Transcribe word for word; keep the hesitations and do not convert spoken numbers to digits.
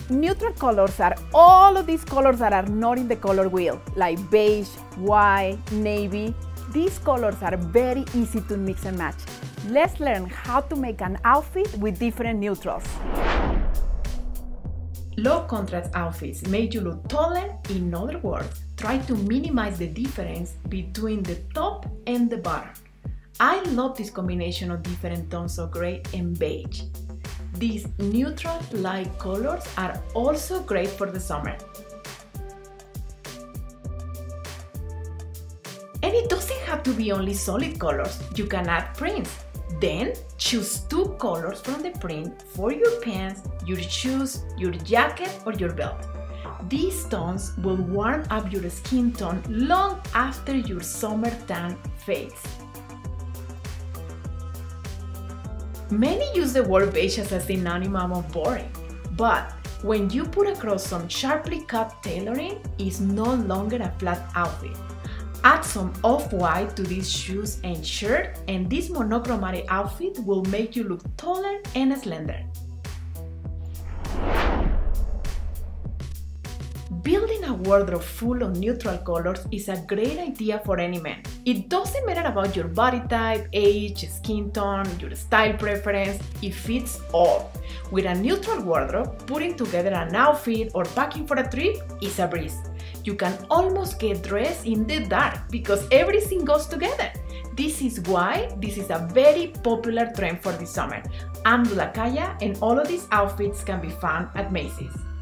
Neutral colors are all of these colors that are not in the color wheel, like beige, white, navy. These colors are very easy to mix and match. Let's learn how to make an outfit with different neutrals. Low contrast outfits make you look taller. In other words, try to minimize the difference between the top and the bottom. I love this combination of different tones of gray and beige. These neutral light colors are also great for the summer. And it doesn't have to be only solid colors, you can add prints. Then choose two colors from the print for your pants, your shoes, your jacket, or your belt. These tones will warm up your skin tone long after your summer tan fades. Many use the word beige as a synonym of boring, but when you put across some sharply cut tailoring, it's no longer a flat outfit. Add some off-white to these shoes and shirt, and this monochromatic outfit will make you look taller and slender. Building a wardrobe full of neutral colors is a great idea for any man. It doesn't matter about your body type, age, skin tone, your style preference, it fits all. With a neutral wardrobe, putting together an outfit or packing for a trip is a breeze. You can almost get dressed in the dark because everything goes together. This is why this is a very popular trend for this summer. I'm Dulacaya, and all of these outfits can be found at Macy's.